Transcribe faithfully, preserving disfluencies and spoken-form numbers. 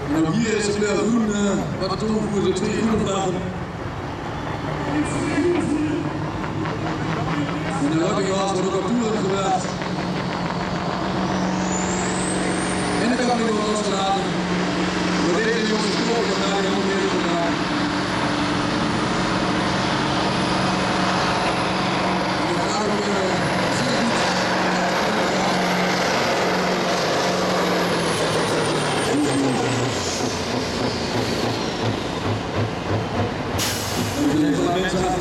En ook hier is het wel groen, uh, wat het ongeveer de twee groene vlaggen. En de Rottinghaus wordt ook op toeren gebracht. En de kampioen wordt losgelaten. Door deze jongens gesproken naar de honderd meter vandaan. En dat gaat ook uh, zeer goed. En we zijn mensen aan